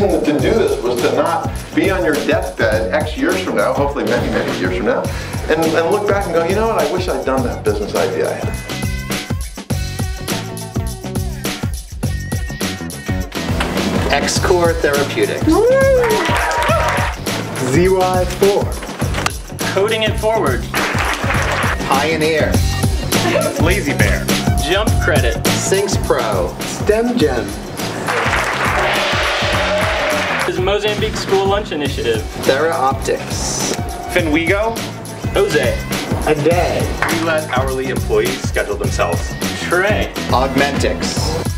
reason to do this was to not be on your deathbed X years from now, hopefully many, many years from now, and look back and go, you know what, I wish I'd done that business idea I had. X-Core Therapeutics. ZY4. Coding it forward. Pioneer. Lazy Bear. Jump credit. Sinks Pro. STEMGEM. Is Mozambique School Lunch Initiative. Thera Optics. Finwigo. Jose. A day. We let hourly employees schedule themselves. Trey. Augmentix.